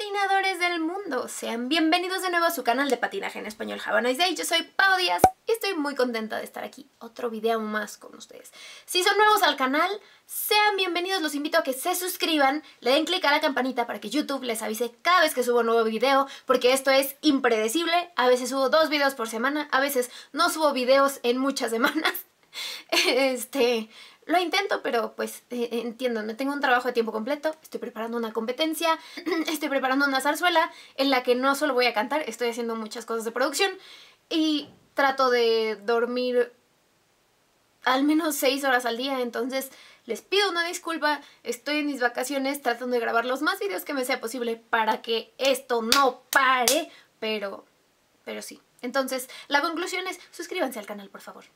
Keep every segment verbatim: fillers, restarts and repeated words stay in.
patinadores del mundo, sean bienvenidos de nuevo a su canal de patinaje en español Have a Nice Day. Yo soy Pau Díaz y estoy muy contenta de estar aquí, otro video más con ustedes. Si son nuevos al canal, sean bienvenidos, los invito a que se suscriban, le den clic a la campanita para que YouTube les avise cada vez que subo un nuevo video, porque esto es impredecible. A veces subo dos videos por semana, a veces no subo videos en muchas semanas. Este... Lo intento, pero pues eh, entiendo, no tengo un trabajo de tiempo completo, estoy preparando una competencia, estoy preparando una zarzuela en la que no solo voy a cantar, estoy haciendo muchas cosas de producción y trato de dormir al menos seis horas al día, entonces les pido una disculpa, estoy en mis vacaciones tratando de grabar los más videos que me sea posible para que esto no pare, pero, pero sí. Entonces, la conclusión es, suscríbanse al canal, por favor.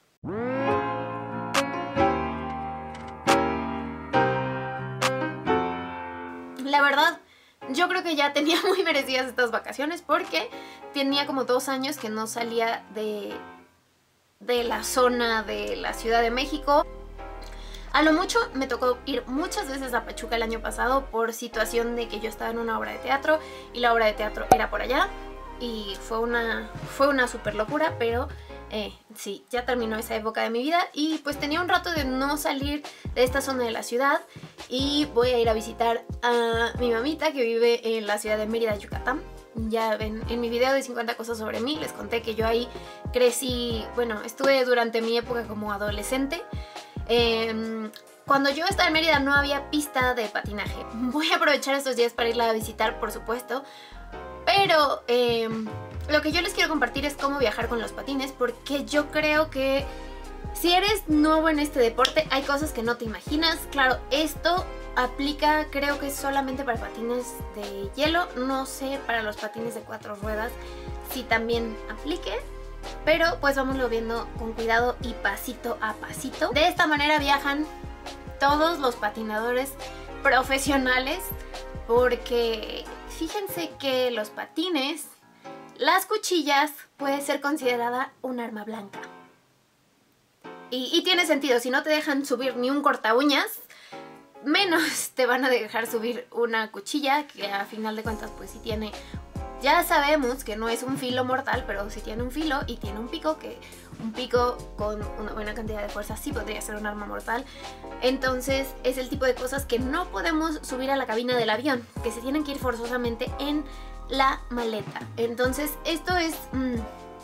La verdad, yo creo que ya tenía muy merecidas estas vacaciones porque tenía como dos años que no salía de, de la zona de la Ciudad de México. A lo mucho me tocó ir muchas veces a Pachuca el año pasado por situación de que yo estaba en una obra de teatro y la obra de teatro era por allá y fue una, fue una super locura, pero... Eh, sí, ya terminó esa época de mi vida y pues tenía un rato de no salir de esta zona de la ciudad y voy a ir a visitar a mi mamita que vive en la ciudad de Mérida, Yucatán. Ya ven, en mi video de cincuenta cosas sobre mí les conté que yo ahí crecí, bueno, estuve durante mi época como adolescente. Eh, cuando yo estaba en Mérida no había pista de patinaje. Voy a aprovechar estos días para irla a visitar, por supuesto, pero... Eh, Lo que yo les quiero compartir es cómo viajar con los patines, porque yo creo que si eres nuevo en este deporte hay cosas que no te imaginas. Claro, esto aplica, creo que solamente para patines de hielo, no sé para los patines de cuatro ruedas si también aplique, pero pues vámonos viendo con cuidado y pasito a pasito. De esta manera viajan todos los patinadores profesionales, porque fíjense que los patines... Las cuchillas puede ser considerada un arma blanca. Y, y tiene sentido, si no te dejan subir ni un corta uñas, menos te van a dejar subir una cuchilla, que a final de cuentas pues sí tiene... Ya sabemos que no es un filo mortal, pero sí tiene un filo y tiene un pico, que un pico con una buena cantidad de fuerza sí podría ser un arma mortal. Entonces es el tipo de cosas que no podemos subir a la cabina del avión, que se tienen que ir forzosamente en... la maleta. Entonces esto es... Mmm,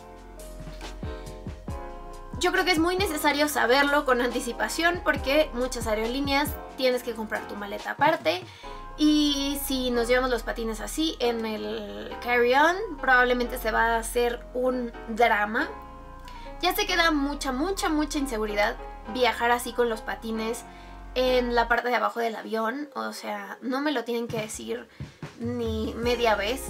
yo creo que es muy necesario saberlo con anticipación, porque muchas aerolíneas tienes que comprar tu maleta aparte, y si nos llevamos los patines así en el carry-on probablemente se va a hacer un drama. Ya sé que da mucha, mucha, mucha inseguridad viajar así con los patines en la parte de abajo del avión, o sea, no me lo tienen que decir ni media vez.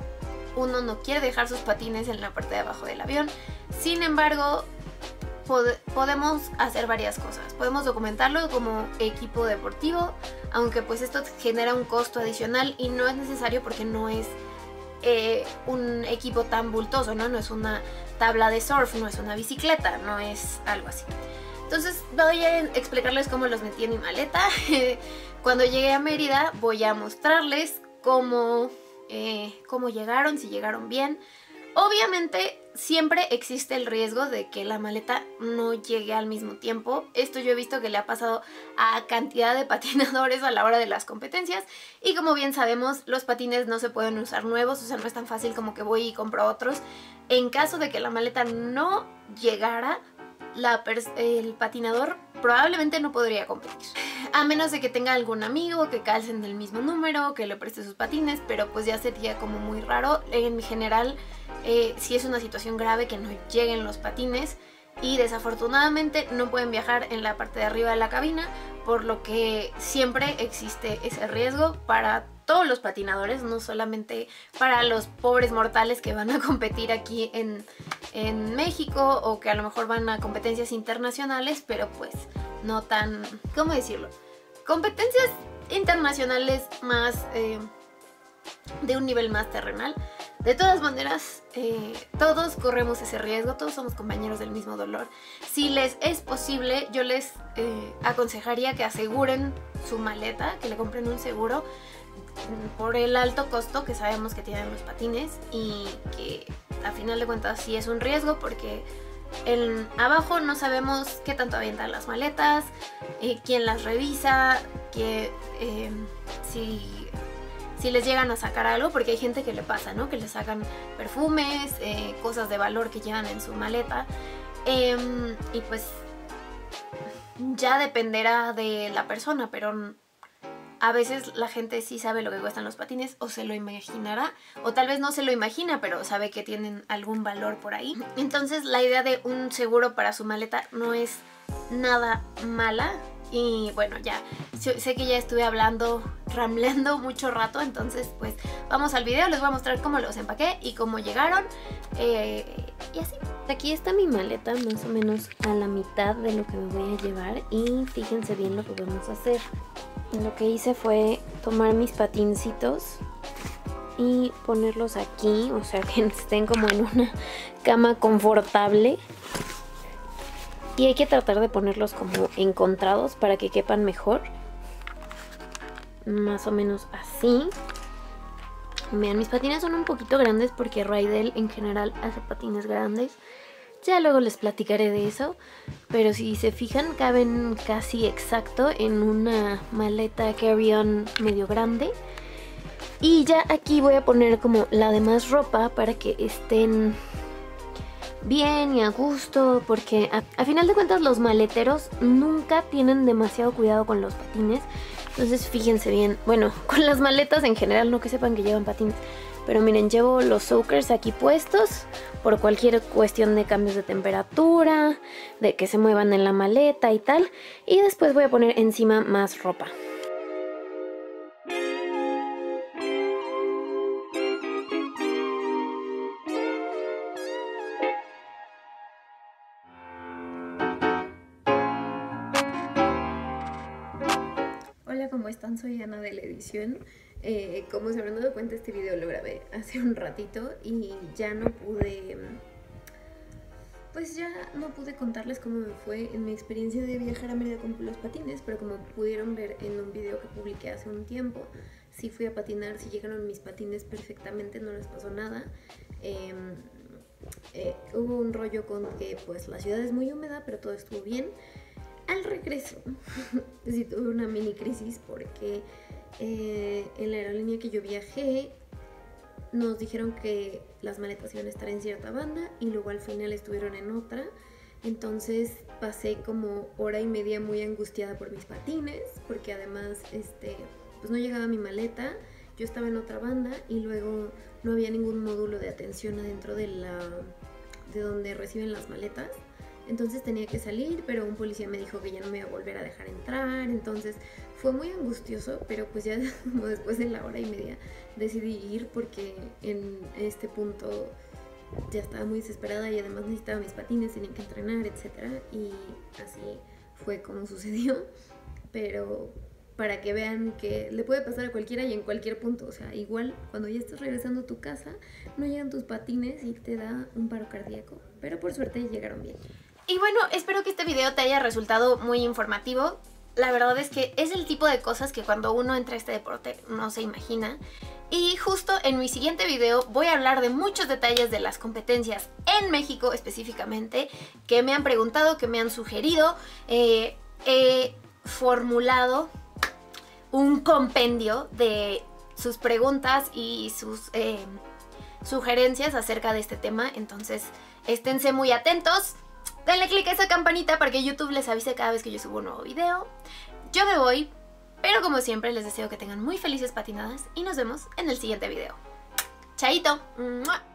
Uno no quiere dejar sus patines en la parte de abajo del avión. Sin embargo, pod podemos hacer varias cosas. Podemos documentarlo como equipo deportivo, aunque pues esto genera un costo adicional y no es necesario porque no es eh, un equipo tan bultoso, ¿no? No es una tabla de surf, no es una bicicleta, no es algo así. Entonces voy a explicarles cómo los metí en mi maleta. Cuando llegué a Mérida voy a mostrarles cómo, eh, cómo llegaron, si llegaron bien. Obviamente siempre existe el riesgo de que la maleta no llegue al mismo tiempo. Esto yo he visto que le ha pasado a cantidad de patinadores a la hora de las competencias. Y como bien sabemos, los patines no se pueden usar nuevos, o sea, no es tan fácil como que voy y compro otros. En caso de que la maleta no llegara, La el patinador probablemente no podría competir, a menos de que tenga algún amigo que calcen del mismo número, que le preste sus patines, pero pues ya sería como muy raro. En general, eh, si es una situación grave que no lleguen los patines, y desafortunadamente no pueden viajar en la parte de arriba de la cabina, por lo que siempre existe ese riesgo para todos los patinadores, no solamente para los pobres mortales que van a competir aquí en, en México, o que a lo mejor van a competencias internacionales, pero pues no tan... ¿cómo decirlo? Competencias internacionales más... Eh, de un nivel más terrenal. De todas maneras, eh, todos corremos ese riesgo, todos somos compañeros del mismo dolor. Si les es posible, yo les eh, aconsejaría que aseguren su maleta, que le compren un seguro. por el alto costo que sabemos que tienen los patines y que a final de cuentas sí es un riesgo porque en abajo no sabemos qué tanto avientan las maletas, eh, quién las revisa, que, eh, si, si les llegan a sacar algo, porque hay gente que le pasa, ¿no? Que le sacan perfumes, eh, cosas de valor que llevan en su maleta, eh, y pues ya dependerá de la persona, pero a veces la gente sí sabe lo que cuestan los patines o se lo imaginará, o tal vez no se lo imagina, pero sabe que tienen algún valor por ahí. Entonces la idea de un seguro para su maleta no es nada mala. Y bueno, ya sé que ya estuve hablando, rambleando mucho rato, entonces pues vamos al video. Les voy a mostrar cómo los empaqué y cómo llegaron, eh, y así. Aquí está mi maleta, más o menos a la mitad de lo que me voy a llevar, y fíjense bien lo que vamos a hacer. Lo que hice fue tomar mis patincitos y ponerlos aquí, o sea que estén como en una cama confortable. Y hay que tratar de ponerlos como encontrados para que quepan mejor. Más o menos así. Vean, mis patines son un poquito grandes porque Rydell en general hace patines grandes. Ya luego les platicaré de eso. Pero si se fijan, caben casi exacto en una maleta carry-on medio grande. Y ya aquí voy a poner como la demás ropa para que estén bien y a gusto, porque a, a final de cuentas los maleteros nunca tienen demasiado cuidado con los patines. Entonces fíjense bien, bueno, con las maletas en general, no que sepan que llevan patines, pero miren, llevo los soakers aquí puestos por cualquier cuestión de cambios de temperatura, de que se muevan en la maleta y tal, y después voy a poner encima más ropa. Hola, ¿cómo están? Soy Ana de la edición. Eh, como se habrán dado cuenta, este video lo grabé hace un ratito y ya no pude, pues ya no pude contarles cómo me fue en mi experiencia de viajar a Mérida con los patines, pero como pudieron ver en un video que publiqué hace un tiempo, sí fui a patinar, sí llegaron mis patines perfectamente, no les pasó nada. Eh, eh, hubo un rollo con que pues la ciudad es muy húmeda, pero todo estuvo bien. Al regreso, sí tuve una mini crisis porque eh, en la aerolínea que yo viajé nos dijeron que las maletas iban a estar en cierta banda y luego al final estuvieron en otra. Entonces pasé como hora y media muy angustiada por mis patines, porque además este, pues no llegaba mi maleta, yo estaba en otra banda y luego no había ningún módulo de atención adentro de, la, de donde reciben las maletas. Entonces tenía que salir, pero un policía me dijo que ya no me iba a volver a dejar entrar. Entonces fue muy angustioso, pero pues ya como después de la hora y media decidí ir porque en este punto ya estaba muy desesperada y además necesitaba mis patines, tenía que entrenar, etcétera. Y así fue como sucedió, pero para que vean que le puede pasar a cualquiera y en cualquier punto. O sea, igual cuando ya estás regresando a tu casa, no llegan tus patines y te da un paro cardíaco, pero por suerte llegaron bien. Y bueno, espero que este video te haya resultado muy informativo. La verdad es que es el tipo de cosas que cuando uno entra a este deporte no se imagina. Y justo en mi siguiente video voy a hablar de muchos detalles de las competencias en México específicamente, que me han preguntado, que me han sugerido. Eh, he formulado un compendio de sus preguntas y sus eh, sugerencias acerca de este tema. Entonces, esténse muy atentos. Denle click a esa campanita para que YouTube les avise cada vez que yo subo un nuevo video. Yo me voy, pero como siempre les deseo que tengan muy felices patinadas y nos vemos en el siguiente video. ¡Chaito! ¡Mua!